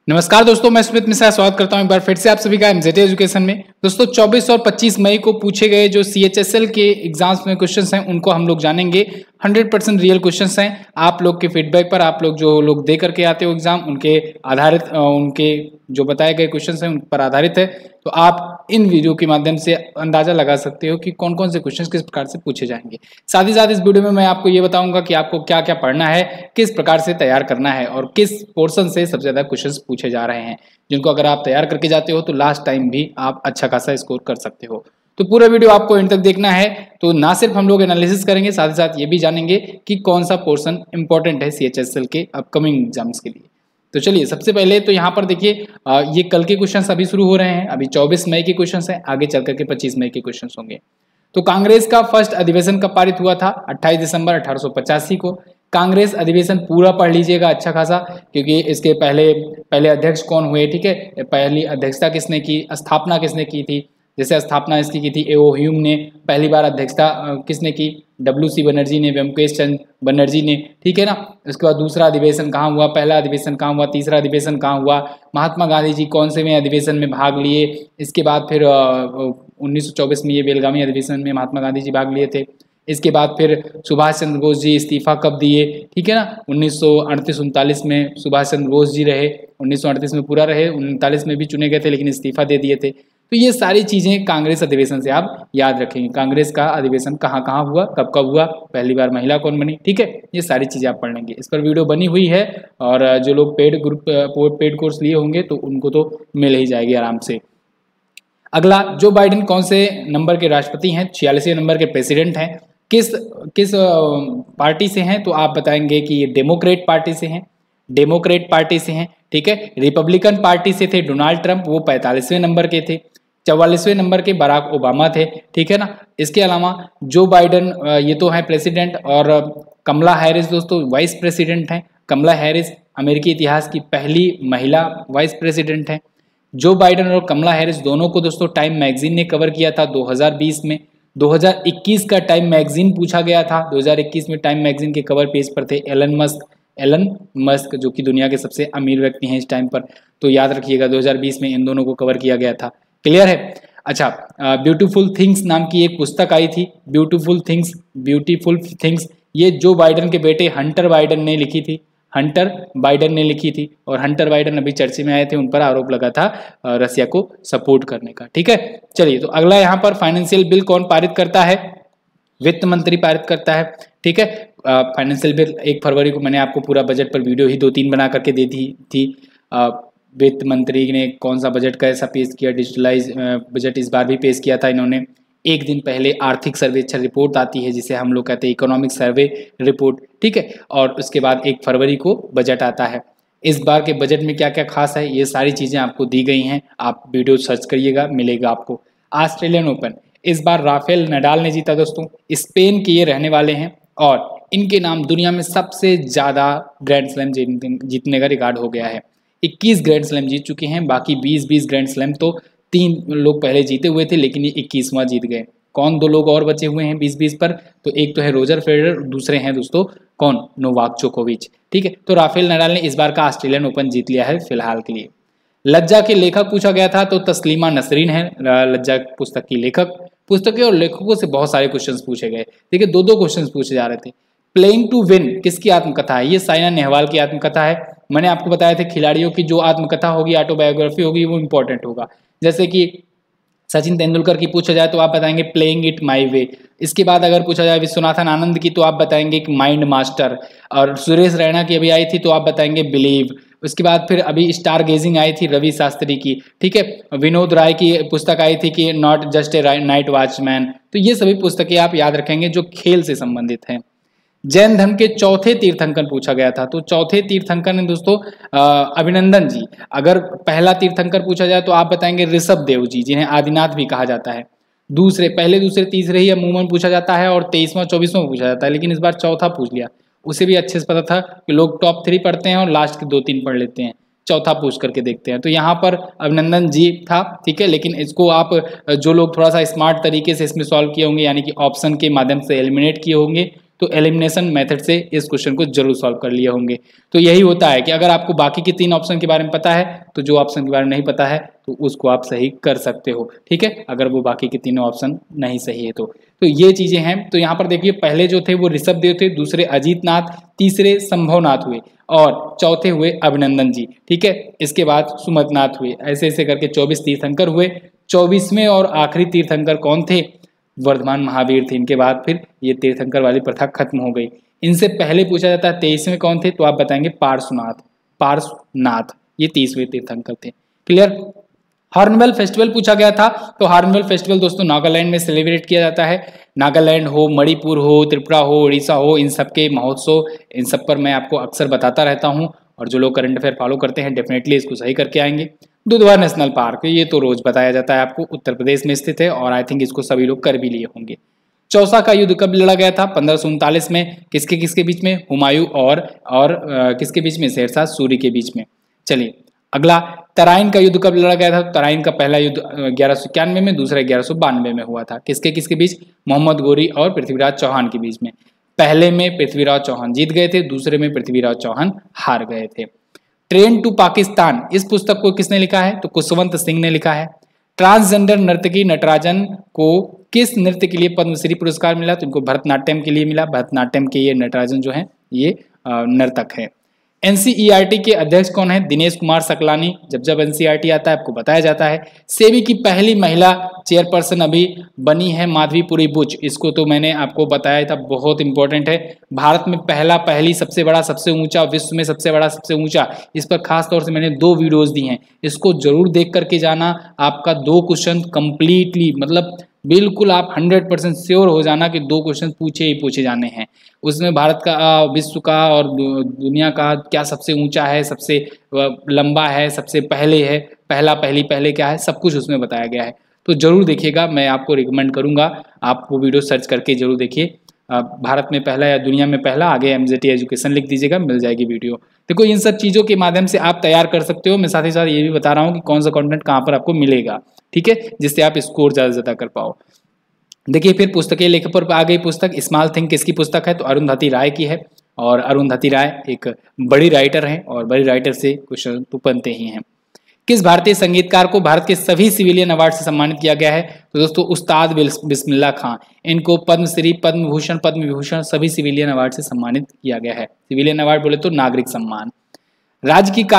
नमस्कार दोस्तों, मैं स्मित मिश्रा स्वागत करता हूं एक बार फिर से आप सभी का एमजेटी एजुकेशन में। दोस्तों 24 और 25 मई को पूछे गए जो सीएचएसएल के एग्जाम्स में क्वेश्चंस हैं उनको हम लोग जानेंगे। 100% रियल क्वेश्चंस हैं। आप लोग के फीडबैक पर, आप लोग जो लोग दे करके आते हो एग्जाम, उनके आधारित उनके जो बताए गए क्वेश्चंस हैं उन पर आधारित है। तो आप इन वीडियो के माध्यम से अंदाजा लगा सकते हो कि कौन कौन से क्वेश्चंस किस प्रकार से पूछे जाएंगे। साथ ही साथ इस वीडियो में मैं आपको ये बताऊंगा कि आपको क्या क्या पढ़ना है, किस प्रकार से तैयार करना है और किस पोर्शन से सबसे ज्यादा क्वेश्चंस पूछे जा रहे हैं, जिनको अगर आप तैयार करके जाते हो तो लास्ट टाइम भी आप अच्छा खासा स्कोर कर सकते हो। तो पूरा वीडियो आपको एंड तक देखना है। तो ना सिर्फ हम लोग एनालिसिस करेंगे, साथ ही साथ ये भी जानेंगे कि कौन सा पोर्शन इंपॉर्टेंट है सीएचएसएल के अपकमिंग एग्जाम्स के लिए। तो चलिए सबसे पहले तो यहाँ पर देखिए, ये कल के क्वेश्चंस अभी शुरू हो रहे हैं। अभी 24 मई के क्वेश्चंस हैं, आगे चल करके 25 मई के क्वेश्चंस होंगे। तो कांग्रेस का फर्स्ट अधिवेशन कब पारित हुआ था? 28 दिसंबर 1885 को। कांग्रेस अधिवेशन पूरा पढ़ लीजिएगा अच्छा खासा, क्योंकि इसके पहले अध्यक्ष कौन हुए, ठीक है, पहली अध्यक्षता किसने की, स्थापना किसने की थी। जैसे स्थापना इसकी की थी ए.ओ. ह्यूम ने, पहली बार अध्यक्षता किसने की, W.C. बनर्जी ने, व्योमकेश चंद्र बनर्जी ने, ठीक है ना। उसके बाद दूसरा अधिवेशन कहाँ हुआ, पहला अधिवेशन कहाँ हुआ, तीसरा अधिवेशन कहाँ हुआ, महात्मा गांधी जी कौन से में अधिवेशन में भाग लिए। इसके बाद फिर 1924 में ये बेलगामी अधिवेशन में महात्मा गांधी जी भाग लिए थे। इसके बाद फिर सुभाष चंद्र बोस जी इस्तीफा कब दिए, ठीक है ना, 1938-39 में सुभाष चंद्र बोस जी रहे, 1938 में पूरा रहे, 39 में भी चुने गए थे लेकिन इस्तीफा दे दिए थे। तो ये सारी चीजें कांग्रेस अधिवेशन से आप याद रखेंगे। कांग्रेस का अधिवेशन कहाँ कहाँ हुआ, कब कब हुआ, पहली बार महिला कौन बनी, ठीक है, ये सारी चीजें आप पढ़ लेंगे। इस पर वीडियो बनी हुई है और जो लोग पेड कोर्स लिए होंगे तो उनको तो मिल ही जाएगी आराम से। अगला, जो बाइडेन कौन से नंबर के राष्ट्रपति हैं? 46वें नंबर के प्रेसिडेंट हैं। किस पार्टी से हैं? तो आप बताएंगे कि ये डेमोक्रेट पार्टी से हैं, डेमोक्रेट पार्टी से हैं, ठीक है। रिपब्लिकन पार्टी से थे डोनाल्ड ट्रंप, वो 45वें नंबर के थे। 44वें नंबर के बराक ओबामा थे, ठीक है ना। इसके अलावा जो बाइडेन, ये तो है प्रेसिडेंट, और कमला हैरिस दोस्तों वाइस प्रेसिडेंट हैं। कमला हैरिस अमेरिकी इतिहास की पहली महिला वाइस प्रेसिडेंट हैं। जो बाइडेन और कमला हैरिस दोनों को दोस्तों टाइम मैगजीन ने कवर किया था 2020 में। 2021 का टाइम मैगजीन पूछा गया था। 2021 में टाइम मैगजीन के कवर पेज पर थे एलन मस्क, जो कि दुनिया के सबसे अमीर व्यक्ति हैं इस टाइम पर। तो याद रखिएगा 2020 में इन दोनों को कवर किया गया था। क्लियर है? अच्छा, ब्यूटीफुल थिंग्स नाम की एक पुस्तक आई थी, ब्यूटीफुल थिंग्स, ये जो बाइडेन के बेटे हंटर बाइडेन ने लिखी थी, हंटर बाइडेन ने लिखी थी। और हंटर बाइडेन अभी चर्चा में आए थे, उन पर आरोप लगा था रसिया को सपोर्ट करने का, ठीक है। चलिए, तो अगला यहाँ पर फाइनेंशियल बिल कौन पारित करता है? वित्त मंत्री पारित करता है, ठीक है। फाइनेंशियल बिल 1 फरवरी को मैंने आपको पूरा बजट पर वीडियो ही 2-3 बना करके दे दी थी। वित्त मंत्री ने कौन सा बजट कैसा पेश किया, डिजिटलाइज बजट इस बार भी पेश किया था इन्होंने। एक दिन पहले आर्थिक सर्वेक्षण रिपोर्ट आती है जिसे हम लोग कहते हैं इकोनॉमिक सर्वे रिपोर्ट, ठीक है। और उसके बाद 1 फरवरी को बजट आता है। इस बार के बजट में क्या क्या खास है, ये सारी चीज़ें आपको दी गई हैं। आप वीडियो सर्च करिएगा, मिलेगा आपको। ऑस्ट्रेलियन ओपन, इस बार राफेल नडाल ने जीता दोस्तों। स्पेन के ये रहने वाले हैं और इनके नाम दुनिया में सबसे ज़्यादा ग्रैंड स्लैम जीतने का रिकॉर्ड हो गया है। 21 ग्रैंड स्लैम जीत चुके हैं। बाकी 20 ग्रैंड स्लैम तो 3 लोग पहले जीते हुए थे, लेकिन ये 21वां जीत गए। कौन 2 लोग और बचे हुए हैं 20 पर? तो एक तो है रोजर फेडरर, दूसरे हैं दोस्तों कौन, नोवाक जोकोविच, ठीक है। तो राफेल नडाल ने इस बार का ऑस्ट्रेलियन ओपन जीत लिया है फिलहाल के लिए। लज्जा के लेखक पूछा गया था, तो तस्लीमा नसरीन है लज्जा पुस्तक की लेखक। पुस्तकें और लेखकों से बहुत सारे क्वेश्चंस पूछे गए, देखिए 2-2 क्वेश्चंस पूछे जा रहे थे। प्लेइंग टू विन किसकी आत्मकथा है? ये साइना नेहवाल की आत्मकथा है। मैंने आपको बताया था खिलाड़ियों की जो आत्मकथा होगी, ऑटोबायोग्राफी होगी, वो इंपॉर्टेंट होगा। जैसे कि सचिन तेंदुलकर की पूछा जाए तो आप बताएंगे प्लेइंग इट माई वे। इसके बाद अगर पूछा जाए विश्वनाथन आनंद की तो आप बताएंगे माइंड मास्टर। और सुरेश रैना की अभी आई थी तो आप बताएंगे बिलीव। उसके बाद फिर अभी स्टार गेजिंग आई थी रवि शास्त्री की, ठीक है। विनोद राय की पुस्तक आई थी कि not just a night watchman. तो ये सभी पुस्तकें आप याद रखेंगे जो खेल से संबंधित हैं। जैन धर्म के चौथे तीर्थंकर पूछा गया था, तो चौथे तीर्थंकर ने दोस्तों अभिनंदन जी। अगर पहला तीर्थंकर पूछा जाए तो आप बताएंगे ऋषभ देव जी, जिन्हें आदिनाथ भी कहा जाता है। पहले दूसरे तीसरे ही अमूमन पूछा जाता है और 23वां 24वां पूछा जाता है, लेकिन इस बार चौथा पूछ लिया। उसे भी अच्छे से पता था कि लोग टॉप 3 पढ़ते हैं और लास्ट के 2-3 पढ़ लेते हैं, चौथा पूछ करके देखते हैं। तो यहाँ पर अभिनंदन जी था, ठीक है। लेकिन इसको आप जो लोग थोड़ा सा स्मार्ट तरीके से इसमें सॉल्व किए होंगे, यानी कि ऑप्शन के माध्यम से एलिमिनेट किए होंगे, तो एलिमिनेशन मेथड से इस क्वेश्चन को जरूर सॉल्व कर लिए होंगे। तो यही होता है कि अगर आपको बाकी के 3 ऑप्शन के बारे में पता है तो जो ऑप्शन के बारे में नहीं पता है तो उसको आप सही कर सकते हो, ठीक है, अगर वो बाकी के तीनों ऑप्शन नहीं सही है तो ये चीजें हैं। तो यहाँ पर देखिए पहले जो थे वो ऋषभदेव थे, दूसरे अजीत नाथ, तीसरे संभवनाथ हुए और चौथे हुए अभिनंदन जी, ठीक है। इसके बाद सुमतनाथ हुए, ऐसे ऐसे करके 24 तीर्थंकर हुए। 24वें और आखिरी तीर्थंकर कौन थे? वर्धमान महावीर थे। इनके बाद फिर ये तीर्थंकर वाली प्रथा खत्म हो गई। इनसे पहले पूछा जाता है 23वें कौन थे, तो आप बताएंगे पार्श्वनाथ, ये 30वें तीर्थंकर थे। क्लियर। हॉर्नबिल फेस्टिवल पूछा गया था, तो हॉर्नबिल फेस्टिवल दोस्तों नागालैंड में सेलिब्रेट किया जाता है। नागालैंड हो, मणिपुर हो, त्रिपुरा हो, उड़ीसा हो, इन सब के महोत्सव, इन सब पर मैं आपको अक्सर बताता रहता हूँ और जो लोग करंट अफेयर फॉलो करते हैं डेफिनेटली इसको सही करके आएंगे। दुधवा नेशनल पार्क, ये तो रोज बताया जाता है आपको, उत्तर प्रदेश में स्थित है और आई थिंक इसको सभी लोग कर भी लिए होंगे। चौसा का युद्ध कब लड़ा गया था? 1539 में। किसके किसके बीच में? हुमायूं और किसके बीच में? शेरशाह सूरी के बीच में। चलिए अगला, तराइन का युद्ध कब लड़ा गया था? तराइन का पहला युद्ध 1191 में, दूसरा 1192 में हुआ था। किसके किसके बीच? मोहम्मद गोरी और पृथ्वीराज चौहान के बीच में। पहले में पृथ्वीराज चौहान जीत गए थे, दूसरे में पृथ्वीराज चौहान हार गए थे। ट्रेन टू पाकिस्तान, इस पुस्तक को किसने लिखा है? तो कुशवंत सिंह ने लिखा है। ट्रांसजेंडर नर्तकी नटराजन को किस नृत्य के लिए पद्मश्री पुरस्कार मिला? तो इनको भरतनाट्यम के लिए मिला। भरतनाट्यम के ये नटराजन जो है ये नर्तक है। एनसीईआरटी के अध्यक्ष कौन है? दिनेश कुमार सकलानी। जब जब एनसीईआरटी आता है आपको बताया जाता है। सेबी की पहली महिला चेयरपर्सन अभी बनी है माधवीपुरी बुच, इसको तो मैंने आपको बताया था, बहुत इंपॉर्टेंट है। भारत में पहली सबसे बड़ा सबसे ऊंचा, विश्व में सबसे बड़ा सबसे ऊंचा, इस पर खास तौर से मैंने 2 वीडियोस दी हैं, इसको जरूर देख करके जाना। आपका 2 क्वेश्चन कंप्लीटली, मतलब बिल्कुल आप 100% श्योर हो जाना कि 2 क्वेश्चन पूछे ही पूछे जाने हैं। उसमें भारत का, विश्व का और दुनिया का क्या सबसे ऊंचा है, सबसे लंबा है, सबसे पहले है, पहले क्या है, सब कुछ उसमें बताया गया है। तो जरूर देखिएगा, मैं आपको रिकमेंड करूंगा आप वो वीडियो सर्च करके जरूर देखिए। भारत में पहला या दुनिया में पहला, आगे एमजेटी एजुकेशन लिख दीजिएगा, मिल जाएगी वीडियो। देखो इन सब चीज़ों के माध्यम से आप तैयार कर सकते हो। मैं साथ ही साथ ये भी बता रहा हूँ कि कौन सा कंटेंट कहाँ पर आपको मिलेगा, ठीक है, जिससे आप स्कोर ज़्यादा से ज़्यादा कर पाओ। देखिए फिर पुस्तकें लेखक पर आ गई पुस्तक। स्मॉल थिंग किसकी पुस्तक है? तो अरुंधति राय की है। और अरुंधति राय एक बड़ी राइटर हैं और बड़ी राइटर से क्वेश्चन तो बनते ही हैं। किस भारतीय संगीतकार को भारत के सभी सिविलियन अवार्ड से सम्मानित किया गया है? तो दोस्तों उस्ताद बिस्मिल्लाह खां, इनको पद्मश्री, पद्म भूषण, पद्म विभूषण सभी सिविलियन अवार्ड से सम्मानित किया गया है। सिविलियन अवार्ड बोले तो नागरिक सम्मान। राज्य की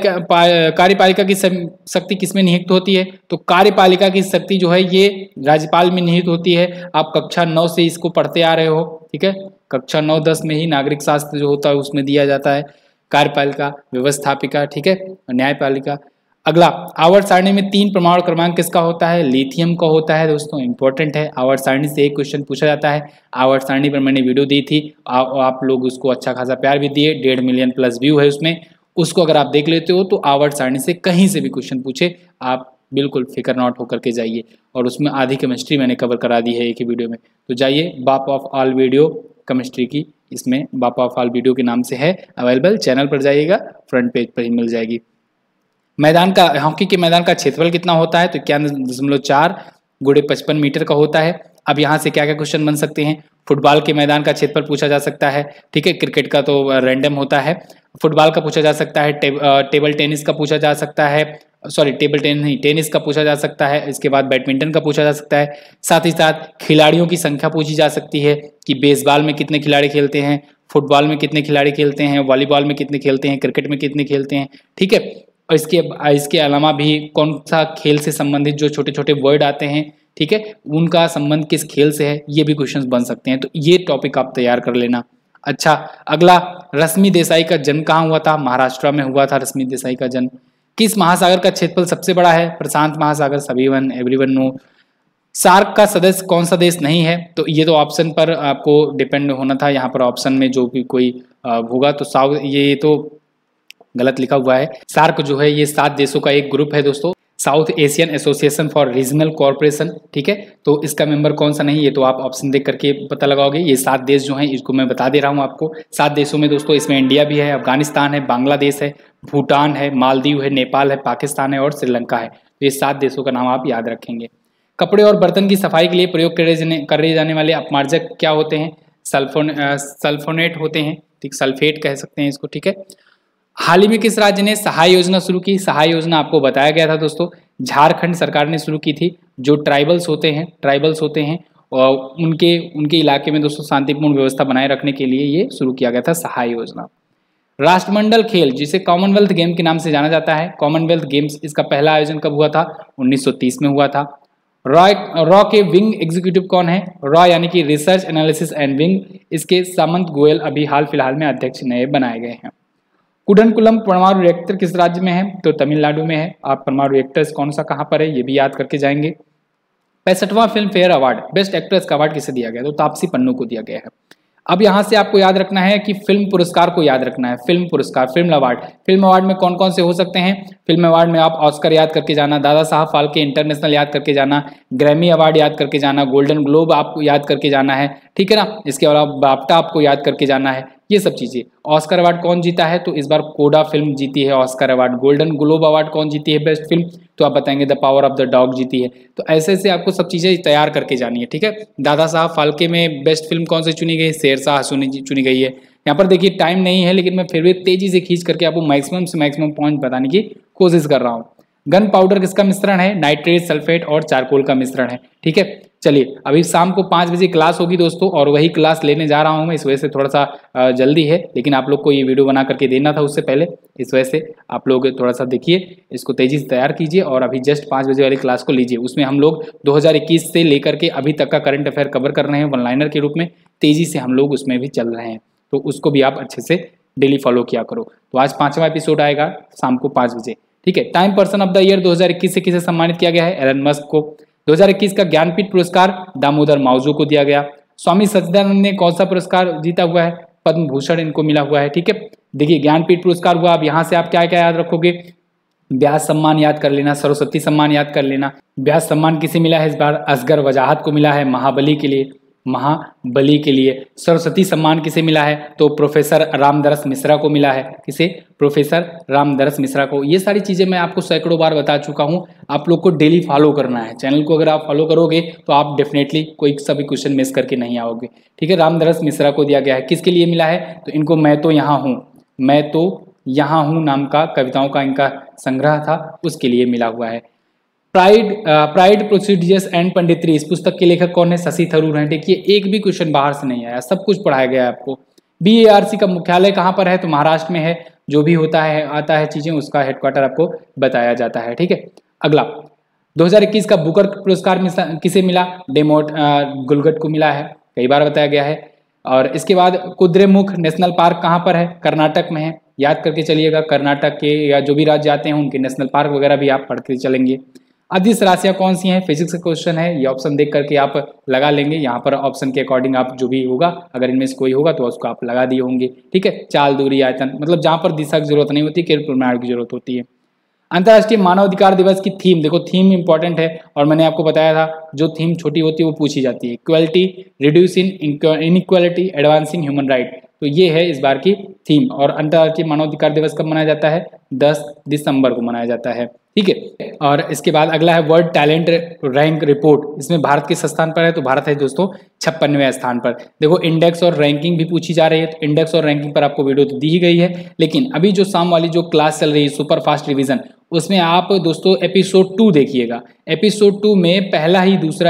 कार्यपालिका की शक्ति किसमें निहित होती है? तो कार्यपालिका की शक्ति जो है ये राज्यपाल में निहित होती है। आप कक्षा 9 से इसको पढ़ते आ रहे हो, ठीक है, कक्षा 9-10 में ही नागरिक शास्त्र जो होता है उसमें दिया जाता है। कार्यपालिका, व्यवस्थापिका, ठीक है, न्यायपालिका। अगला, आवर्त सारणी में 3 परमाणु क्रमांक किसका होता है? लिथियम का होता है दोस्तों, इंपॉर्टेंट है। आवर्त सारणी से एक क्वेश्चन पूछा जाता है। आवर्त सारणी पर मैंने वीडियो दी थी, आप लोग उसको अच्छा खासा प्यार भी दिए, 1.5 मिलियन प्लस व्यू है उसमें। उसको अगर आप देख लेते हो तो आवर्त सारणी से कहीं से भी क्वेश्चन पूछे आप बिल्कुल फिकर नॉट होकर के जाइए। और उसमें आधी केमिस्ट्री मैंने कवर करा दी है एक ही वीडियो में, तो जाइए, बाप ऑफ ऑल वीडियो केमिस्ट्री की, इसमें बाप ऑफ ऑल वीडियो के नाम से है अवेलेबल, चैनल पर जाइएगा, फ्रंट पेज पर ही मिल जाएगी। मैदान का, हॉकी के मैदान का क्षेत्रफल कितना होता है? तो 51.4 गुणे 55 मीटर का होता है। अब यहाँ से क्या क्या क्वेश्चन बन सकते हैं? फुटबॉल के मैदान का क्षेत्रफल पूछा जा सकता है, ठीक है, क्रिकेट का तो रैंडम होता है, फुटबॉल का पूछा जा सकता है, टेबल टेनिस का पूछा जा सकता है, सॉरी टेबल टेनिस नहीं, टेनिस का पूछा जा सकता है, इसके बाद बैडमिंटन का पूछा जा सकता है। साथ ही साथ खिलाड़ियों की संख्या पूछी जा सकती है कि बेसबॉल में कितने खिलाड़ी खेलते हैं, फुटबॉल में कितने खिलाड़ी खेलते हैं, वॉलीबॉल में कितने खेलते हैं, क्रिकेट में कितने खेलते हैं, ठीक है। और इसके अलावा भी कौन सा खेल से संबंधित जो छोटे छोटे वर्ड आते हैं, ठीक है, उनका संबंध किस खेल से है, ये भी क्वेश्चंस बन सकते हैं। तो ये टॉपिक आप तैयार कर लेना। अच्छा, अगला, रश्मि देसाई का जन्म कहाँ हुआ था? महाराष्ट्र में हुआ था रश्मि देसाई का जन्म। किस महासागर का क्षेत्रफल सबसे बड़ा है? प्रशांत महासागर, सभी वन एवरीवन नो। सार्क का सदस्य कौन सा देश नहीं है? तो ये तो ऑप्शन पर आपको डिपेंड होना था, यहाँ पर ऑप्शन में जो भी कोई होगा तो साउथ, ये तो गलत लिखा हुआ है। सार्क जो है ये 7 देशों का एक ग्रुप है दोस्तों, South Asian association for regional corporation, ठीक है। तो इसका मेंबर कौन सा नहीं, ये तो आप ऑप्शन देख करके पता लगाओगे। ये 7 देश जो हैं इसको मैं बता दे रहा हूँ आपको। 7 देशों में दोस्तों इसमें इंडिया भी है, अफगानिस्तान है, बांग्लादेश है, भूटान है, मालदीव है, नेपाल है, पाकिस्तान है और श्रीलंका है। तो ये 7 देशों का नाम आप याद रखेंगे। कपड़े और बर्तन की सफाई के लिए प्रयोग करे जाने वाले अपमार्जक क्या होते हैं? सल्फोनेट होते हैं, ठीक, सल्फेट कह सकते हैं इसको, ठीक है। हाल ही में किस राज्य ने सहाय योजना शुरू की? सहाय योजना आपको बताया गया था दोस्तों, झारखंड सरकार ने शुरू की थी। जो ट्राइबल्स होते हैं और उनके इलाके में दोस्तों शांतिपूर्ण व्यवस्था बनाए रखने के लिए ये शुरू किया गया था सहाय योजना। राष्ट्रमंडल खेल जिसे कॉमनवेल्थ गेम के नाम से जाना जाता है, कॉमनवेल्थ गेम्स, इसका पहला आयोजन कब हुआ था? 1930 में हुआ था। रॉ के विंग एग्जीक्यूटिव कौन है? रॉ यानी कि रिसर्च एनालिसिस एंड विंग, इसके सामंत गोयल अभी हाल फिलहाल में अध्यक्ष नए बनाए गए हैं। कुडनकुलम परमाणु रिएक्टर किस राज्य में है? तो तमिलनाडु में है। आप परमाणु रिएक्टर्स कौन सा कहाँ पर है ये भी याद करके जाएंगे। 65वां Filmfare award best actress का अवार्ड किसे दिया गया? तो तापसी पन्नू को दिया गया है। अब यहाँ से आपको याद रखना है कि फिल्म पुरस्कार को याद रखना है। फिल्म पुरस्कार, फिल्म अवार्ड में कौन कौन से हो सकते हैं? फिल्म अवार्ड में आप ऑस्कर याद करके जाना, दादा साहब फाल्के इंटरनेशनल याद करके जाना, ग्रैमी अवार्ड याद करके जाना, गोल्डन ग्लोब आपको याद करके जाना है, ठीक है ना। इसके अलावा बाफ्टा आपको याद करके जाना है, ये सब चीजें। ऑस्कर अवार्ड कौन जीता है? तो इस बार कोडा फिल्म जीती है Oscar award. Golden globe award कौन जीती है बेस्ट फिल्म? तो आप बताएंगे the power of the dog जीती है। तो ऐसे ऐसे आपको सब चीजें तैयार करके जानी है, ठीक है। दादा साहब फाल्के में बेस्ट फिल्म कौन सी चुनी गई? शेरशाह चुनी गई है। यहाँ पर देखिए टाइम नहीं है, लेकिन मैं फिर भी तेजी से खींच करके आपको मैक्सिमम से मैक्सिमम पॉइंट बताने की कोशिश कर रहा हूँ। गन पाउडर किसका मिश्रण है? नाइट्रेट, सल्फेट और चारकोल का मिश्रण है, ठीक है। चलिए, अभी शाम को 5 बजे क्लास होगी दोस्तों, और वही क्लास लेने जा रहा हूँ मैं, इस वजह से थोड़ा सा जल्दी है, लेकिन आप लोग को ये वीडियो बना करके देना था उससे पहले, इस वजह से आप लोग थोड़ा सा देखिए, इसको तेजी से तैयार कीजिए और अभी जस्ट 5 बजे वाली क्लास को लीजिए। उसमें हम लोग 2021 से लेकर के अभी तक का करंट अफेयर कवर कर रहे हैं वन लाइनर के रूप में, तेजी से हम लोग उसमें भी चल रहे हैं, तो उसको भी आप अच्छे से डेली फॉलो किया करो। तो आज 5वां एपिसोड आएगा शाम को 5 बजे, ठीक है। Time person of the year 2021 से किसे सम्मानित किया गया है? एलन मस्क को। 2021 का ज्ञानपीठ पुरस्कार दामोदर माउजो को दिया गया। स्वामी सच्चिदानंद ने कौन सा पुरस्कार जीता हुआ है? पद्म भूषण इनको मिला हुआ है, ठीक है। देखिए, ज्ञानपीठ पुरस्कार हुआ, अब यहाँ से आप क्या क्या याद रखोगे? व्यास सम्मान याद कर लेना, सरस्वती सम्मान याद कर लेना। व्यास सम्मान किसे मिला है इस बार? असगर वजाहत को मिला है, महाबली के लिए। सरस्वती सम्मान किसे मिला है? तो प्रोफेसर रामदरस मिश्रा को मिला है। किसे? प्रोफेसर रामदरस मिश्रा को। ये सारी चीजें मैं आपको सैकड़ों बार बता चुका हूं, आप लोग को डेली फॉलो करना है। चैनल को अगर आप फॉलो करोगे तो आप डेफिनेटली कोई सभी क्वेश्चन मिस करके नहीं आओगे, ठीक है। रामदरस मिश्रा को दिया गया है। किसके लिए मिला है? तो इनको मैं तो यहाँ हूँ नाम का कविताओं का इनका संग्रह था, उसके लिए मिला हुआ है। प्राइड प्रोसीडियस एंड पंडित्री, इस पुस्तक के लेखक कौन है? शशि थरूर हैं। देखिए, एक भी क्वेश्चन बाहर से नहीं आया, सब कुछ पढ़ाया गया है आपको। BARC का मुख्यालय कहाँ पर है? तो महाराष्ट्र में है। जो भी होता है आता है चीजें, उसका हेडक्वार्टर आपको बताया जाता है, ठीक है। अगला, 2021 का बुकर पुरस्कार किसे मिला? डेमोट गुलगट को मिला है, कई बार बताया गया है। और इसके बाद कुद्रेमुख नेशनल पार्क कहाँ पर है? कर्नाटक में है, याद करके चलिएगा। कर्नाटक के या जो भी राज्य आते हैं उनके नेशनल पार्क वगैरह भी आप पढ़ के चलेंगे। अदिश राशियां कौन सी हैं? फिजिक्स का क्वेश्चन है, ये ऑप्शन देख करके आप लगा लेंगे। यहाँ पर ऑप्शन के अकॉर्डिंग आप जो भी होगा, अगर इनमें से कोई होगा तो उसको आप लगा दिए होंगे, ठीक है। चाल, दूरी, आयतन, मतलब जहाँ पर दिशा की जरूरत नहीं होती, केवल प्रमाण की जरूरत होती है। अंतर्राष्ट्रीय मानवाधिकार दिवस की थीम, देखो थीम इंपॉर्टेंट है, और मैंने आपको बताया था जो थीम छोटी होती है वो पूछी जाती है। Equality, reducing inequality, advancing human right, तो ये है इस बार की थीम। और अंतर्राष्ट्रीय मानवाधिकार दिवस कब मनाया जाता है? 10 दिसंबर को मनाया जाता है, ठीक है। और इसके बाद अगला है वर्ल्ड टैलेंट रैंक रिपोर्ट, इसमें भारत किस स्थान पर है? तो भारत है दोस्तों 56वें स्थान पर। देखो, इंडेक्स और रैंकिंग भी पूछी जा रही है, तो इंडेक्स और रैंकिंग पर आपको वीडियो तो दी ही गई है, लेकिन अभी जो शाम वाली जो क्लास चल रही है सुपर फास्ट रिवीजन, उसमें आप दोस्तों एपिसोड 2 देखिएगा। एपिसोड 2 में पहला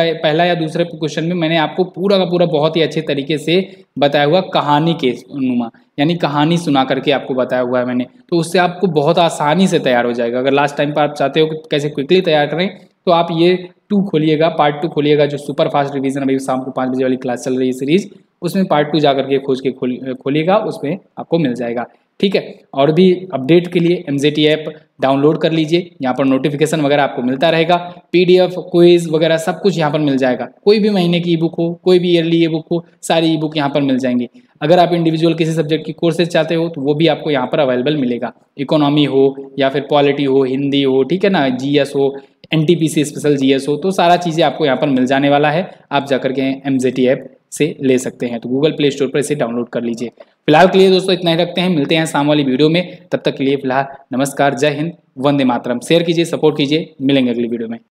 या दूसरे क्वेश्चन में मैंने आपको पूरा का पूरा बहुत ही अच्छे तरीके से बताया हुआ, कहानी के नुमा, यानी कहानी सुना करके आपको बताया हुआ है मैंने, तो उससे आपको बहुत आसानी से तैयार हो जाएगा। अगर लास्ट टाइम पर आप चाहते हो कि कैसे क्विकली तैयार करें, तो आप ये 2 खोलिएगा, पार्ट 2 खोलिएगा, जो सुपर फास्ट रिवीजन अभी शाम को 5 बजे वाली क्लास चल रही है सीरीज, उसमें पार्ट 2 जाकर के खोज के खोलिएगा, उसमें आपको मिल जाएगा, ठीक है। और भी अपडेट के लिए MZT ऐप डाउनलोड कर लीजिए, यहाँ पर नोटिफिकेशन वगैरह आपको मिलता रहेगा, PDF क्विज वगैरह सब कुछ यहाँ पर मिल जाएगा। कोई भी महीने की ई बुक हो, कोई भी ईयरली ई बुक हो, सारी ई बुक यहाँ पर मिल जाएंगी। अगर आप इंडिविजुअल किसी सब्जेक्ट की कोर्सेज चाहते हो तो वो भी आपको यहाँ पर अवेलेबल मिलेगा। इकोनॉमी हो या फिर पॉलिटी हो, हिंदी हो, ठीक है ना, GS हो, NTPC स्पेशल GS हो, तो सारा चीज़ें आपको यहाँ पर मिल जाने वाला है। आप जाकर के MZT ऐप से ले सकते हैं, तो गूगल प्ले स्टोर पर इसे डाउनलोड कर लीजिए। फिलहाल के लिए दोस्तों इतना ही रखते हैं, मिलते हैं शाम वाली वीडियो में, तब तक के लिए फिलहाल नमस्कार, जय हिंद, वंदे मातरम। शेयर कीजिए, सपोर्ट कीजिए, मिलेंगे अगली वीडियो में।